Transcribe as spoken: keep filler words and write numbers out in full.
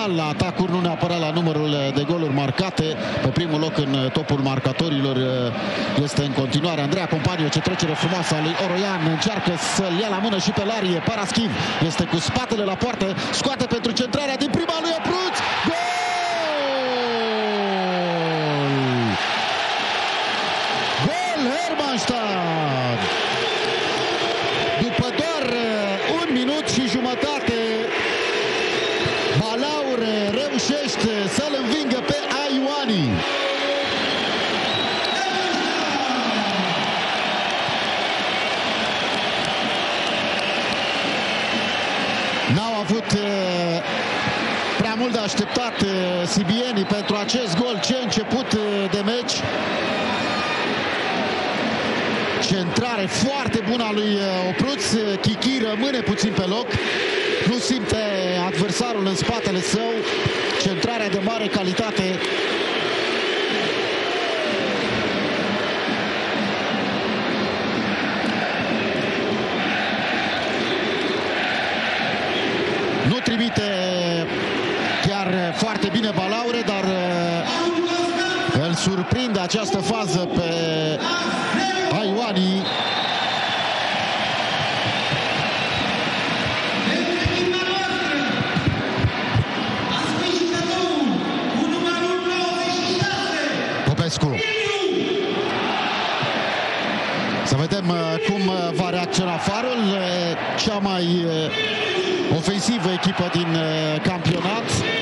total la atacuri, nu neapărat la numărul de goluri marcate. Pe primul loc în topul marcatorilor este în continuare Andreea Companiu. Ce trecere frumoasă a lui Oroian, încearcă să-l ia la mână și pe Larie. Paraschiv este cu spatele la poartă, scoate pentru centrarea din prima lui Opruț. Gol! Gol Hermannstadt! După doar un minut și jumătate, Balaur reușește să-l învingă pe Ioani. N-au avut prea mult de așteptat sibienii pentru acest gol. Ce început de meci! Centrare foarte bună a lui Opruț. Chichi rămâne puțin pe loc. Nu simte adversarul în spatele său. Centrarea de mare calitate. Nu trimite chiar foarte bine Balaure, dar îl surprinde această fază pe Ioani. Popescu. Să vedem cum va reacționa Farul, cea mai ofensivă echipă din campionat.